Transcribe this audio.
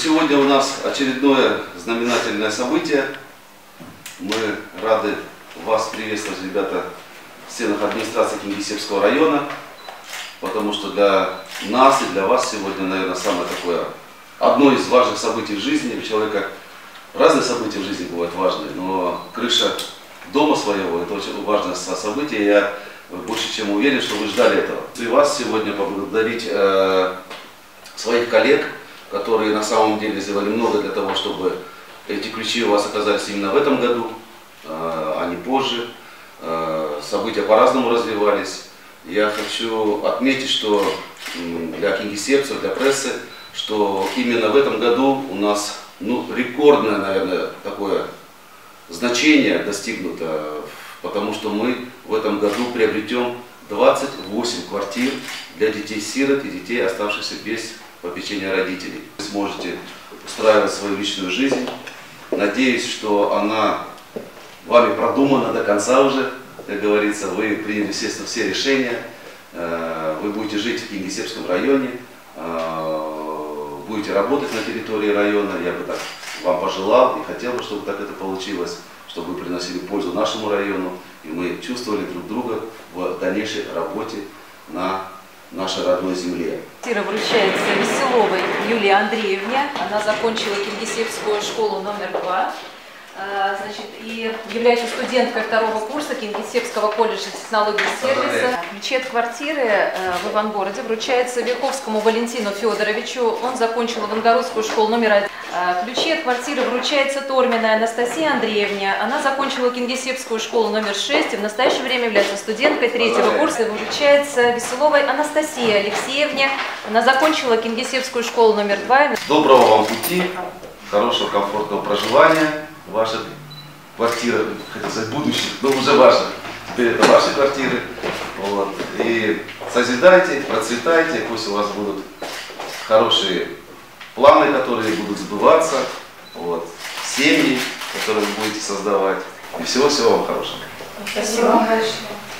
сегодня у нас очередное знаменательное событие. Мы рады вас приветствовать, ребята, в стенах администрации Кингисеппского района, потому что для нас и для вас сегодня, наверное, самое такое, одно из важных событий в жизни. У человека разные события в жизни бывают важные, но крыша дома своего – это очень важное событие. Я больше чем уверен, что вы ждали этого. И вас сегодня поблагодарить своих коллег, которые на самом деле сделали много для того, чтобы эти ключи у вас оказались именно в этом году, а не позже. События по-разному развивались. Я хочу отметить, что для кингисеппцев, для прессы, что именно в этом году у нас рекордное, наверное, такое значение достигнуто, потому что мы в этом году приобретем 28 квартир для детей-сирот и детей, оставшихся без попечения родителей. Вы сможете устраивать свою личную жизнь. Надеюсь, что она вами продумана до конца уже, как говорится. Вы приняли, естественно, все решения. Вы будете жить в Кингисеппском районе, будете работать на территории района. Я бы так вам пожелал и хотел бы, чтобы так это получилось, чтобы вы приносили пользу нашему району, и мы чувствовали друг друга в дальнейшей работе на нашей родной земле. Квартира вручается Веселовой Юлии Андреевне. Она закончила Кингисеппскую школу номер 2. И является студенткой второго курса Кингисеппского колледжа технологий и сервиса. Ключи от квартиры в Ивангороде вручается Верховскому Валентину Федоровичу. Он закончил Ивангородскую школу номер 1. Ключи от квартиры вручается Торминой Анастасии Андреевне. Она закончила Кингисеппскую школу номер 6 и в настоящее время является студенткой третьего курса. Вручается Веселовой Анастасии Алексеевне. Она закончила Кингисеппскую школу номер 2. Доброго вам пути, хорошего, комфортного проживания. Ваши квартиры, хотел сказать, будущих, но уже ваши. Теперь это ваши квартиры. Вот. И созидайте, процветайте, пусть у вас будут хорошие планы, которые будут сбываться, вот. Семьи, которые вы будете создавать. И всего-всего вам хорошего. Спасибо большое.